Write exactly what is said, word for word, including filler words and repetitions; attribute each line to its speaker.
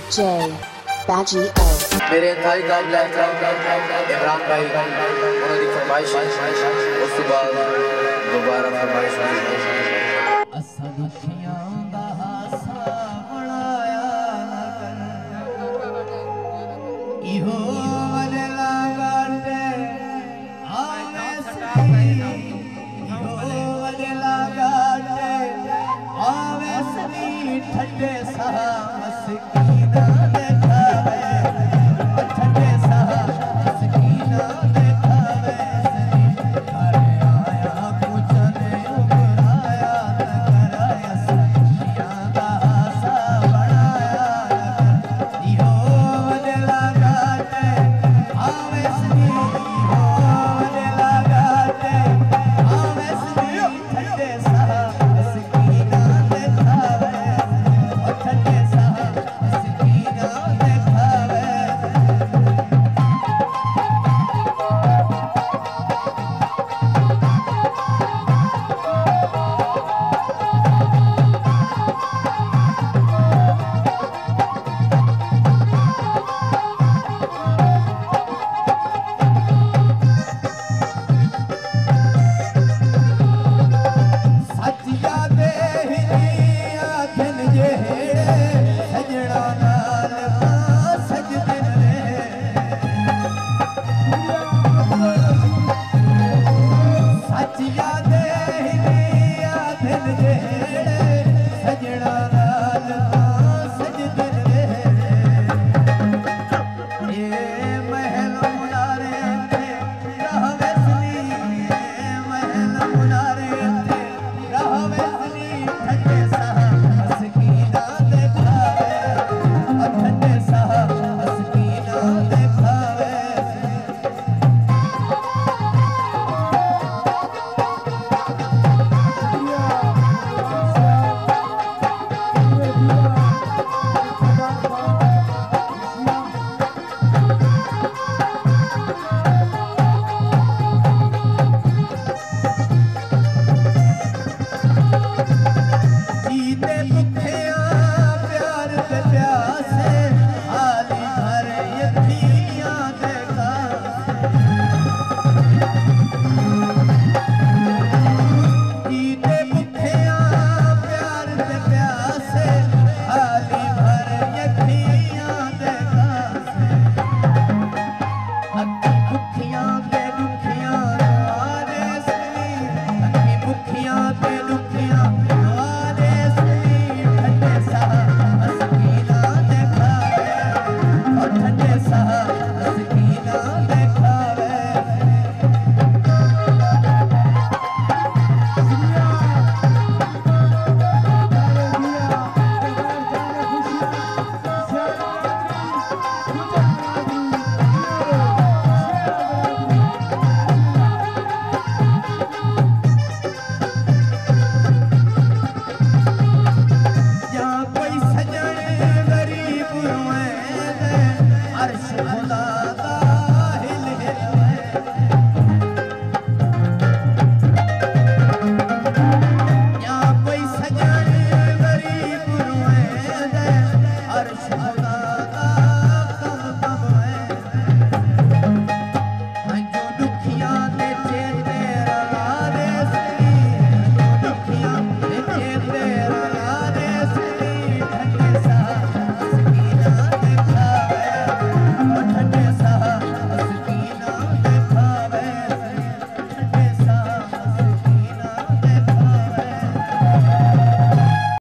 Speaker 1: J Baji O
Speaker 2: मेरे इंतहाई काबिल इमरान भाई उन्होंने फरमाइश उस बाद दोबारा फरमाइश
Speaker 3: ठंडे सहा मस्कीना देखावे ठंडे सहा मस्कीना देखावे घर आया पूछने उगराया कराया सखियां दा हासा बनाया इहो वदला गाटे आवे सनी इहो वदला गाटे आवे सनी ठंडे सहा मस्कीना देखावे ठंडे सहा मस्कीना देखावे सचिया दे हिलिया दिन जेड़े सजना नाल सजदिन रे सचिया दे हिलिया दिन जेड़े सजना